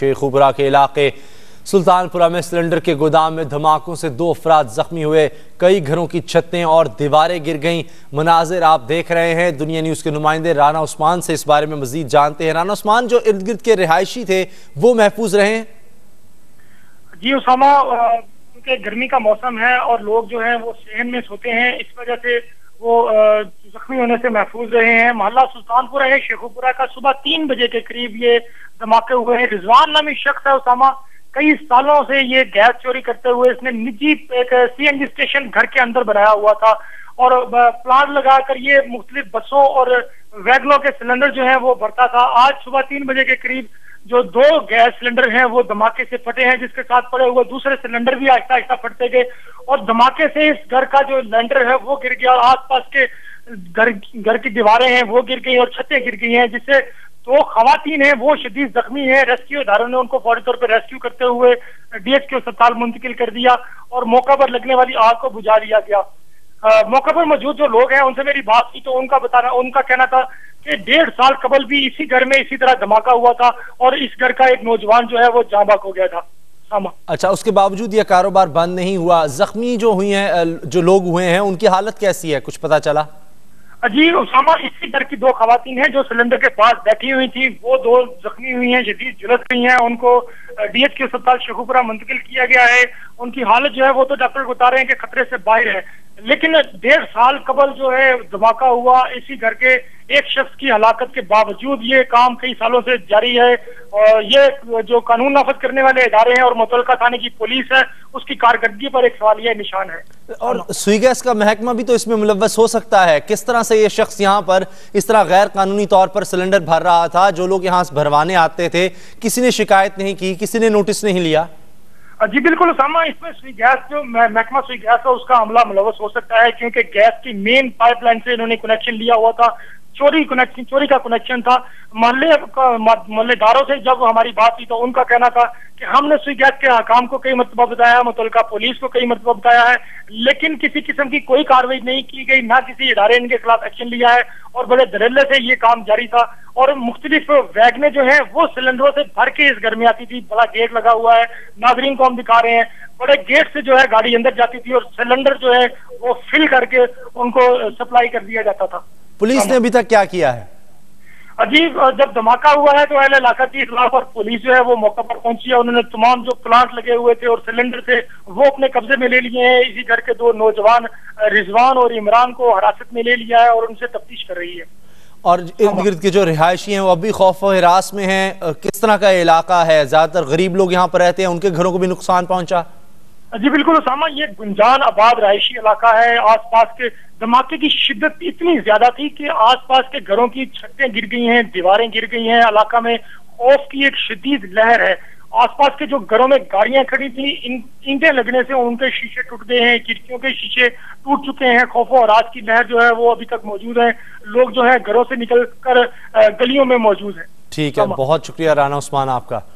शेखुपुरा के इलाके सुल्तानपुरा में सिलेंडर के गोदाम में धमाकों से 2 अफराद जख्मी हुए। कई घरों की छतें और दीवारें गिर गईं। मनाजिर आप देख रहे हैं। दुनिया न्यूज़ के नुमाइंदे राना उस्मान से इस बारे में मजीद जानते हैं। राना उस्मान, जो इर्द गिर्द के रिहायशी थे वो महफूज रहे? जी उसामा, क्योंकि गर्मी का मौसम है और लोग जो है वो सहन में सोते हैं, इस वजह से वो जख्मी होने से महफूज रहे हैं। मोहल्ला सुल्तानपुरा है शेखुपुरा का। सुबह 3 बजे के करीब ये धमाके हुए हैं। रिजवान नामी शख्स है उसामा, कई सालों से ये गैस चोरी करते हुए इसने निजी एक CNG स्टेशन घर के अंदर बनाया हुआ था और प्लांट लगाकर ये मुख्तलिफ बसों और वैगनों के सिलेंडर जो है वो भरता था। आज सुबह 3 बजे के करीब जो 2 गैस सिलेंडर हैं वो धमाके से फटे हैं, जिसके साथ पड़े हुए दूसरे सिलेंडर भी आहिस्ता आहिस्ता फटते गए और धमाके से इस घर का जो लेंटर है वो गिर गया और आसपास के घर की दीवारें हैं वो गिर गई और छतें गिर गई हैं, जिससे 2 खवातीन हैं वो शदीद जख्मी हैं। रेस्क्यू इदारों ने उनको फौरी तौर पर रेस्क्यू करते हुए DHQ अस्पताल मुंतकिल कर दिया और मौका पर लगने वाली आग को बुझा लिया गया। मौका पर मौजूद जो लोग हैं उनसे मेरी बात की तो उनका कहना था कि 1.5 साल कबल भी इसी घर में इसी तरह धमाका हुआ था और इस घर का एक नौजवान जो है वो जाँ बहक हो गया था। अच्छा, उसके बावजूद यह कारोबार बंद नहीं हुआ। जख्मी जो हुई हैं, जो लोग हुए हैं, उनकी हालत कैसी है, कुछ पता चला? जी उसामा, इसी घर की 2 खवातीन हैं जो सिलेंडर के पास बैठी हुई थी, वो 2 जख्मी हुई हैं, शदीद झुलस गई हैं। उनको DHQ अस्पताल शेखुपुरा मुंतकिल किया गया है। उनकी हालत जो है वो तो डॉक्टर बता रहे हैं कि खतरे से बाहर है, लेकिन 1.5 साल कबल जो है धमाका हुआ इसी घर के एक शख्स की हलाकत के बावजूद ये काम कई सालों से जारी है और ये जो कानून नाफज करने वाले इदारे हैं और मुतलका थाने की पुलिस है उसकी कारकर्दगी पर एक सवालिया निशान है। और सुई गैस का महकमा भी तो इसमें मुलव्वस हो सकता है। किस तरह से ये शख्स यहाँ पर इस तरह गैर कानूनी तौर पर सिलेंडर भर रहा था? जो लोग यहाँ भरवाने आते थे किसी ने शिकायत नहीं की, किसी ने नोटिस नहीं लिया? जी बिल्कुल उसामा, इसमें सुई गैस जो महकमा सुई गैस है उसका अमला मुलव्वस हो सकता है, क्योंकि गैस की मेन पाइपलाइन से इन्होंने कनेक्शन लिया हुआ था। चोरी का कनेक्शन था। मोहल्लेदारों से जब हमारी बात हुई तो उनका कहना था कि हमने सुई गैस के हकाम को कई मरतबा बताया, मुतलका पुलिस को कई मरतबा बताया है, लेकिन किसी किस्म की कोई कार्रवाई नहीं की गई, ना किसी इदारे इनके खिलाफ एक्शन लिया है और बड़े धड़ल्ले से ये काम जारी था। और मुख्तलिफ वैगने जो है वो सिलेंडरों से भर के इस घर में आती थी। बड़ा गेट लगा हुआ है, नाजरीन को हम दिखा रहे हैं, बड़े गेट से जो है गाड़ी अंदर जाती थी और सिलेंडर जो है वो फिल करके उनको सप्लाई कर दिया जाता था। पुलिस ने अभी तक क्या किया है? अजीब, जब धमाका हुआ है तो अहले इलाका की इत्तला पर पुलिस जो है वो मौका पर पहुंची है। उन्होंने तमाम जो प्लांट लगे हुए थे और सिलेंडर थे वो अपने कब्जे में ले लिए हैं। इसी घर के 2 नौजवान रिजवान और इमरान को हिरासत में ले लिया है और उनसे तफ्तीश कर रही है। और इर्द गिर्द के जो रिहायशी हैं वो अभी खौफ और हिरास में हैं। किस तरह का इलाका है? ज्यादातर गरीब लोग यहाँ पर रहते हैं, उनके घरों को भी नुकसान पहुंचा? जी बिल्कुल उसामा, ये गुंजान आबाद रहायशी इलाका है। आसपास के धमाके की शिद्दत इतनी ज्यादा थी कि आसपास के घरों की छतें गिर गई हैं, दीवारें गिर गई हैं। इलाका में खौफ की एक शदीद लहर है। आसपास के जो घरों में गाड़ियां खड़ी थी, ईंटें लगने से उनके शीशे टूट गए हैं, खिड़कियों के शीशे टूट चुके हैं। खौफ और राज की लहर जो है वो अभी तक मौजूद है। लोग जो है घरों से निकल कर गलियों में मौजूद है। ठीक है, बहुत शुक्रिया राना उस्मान आपका।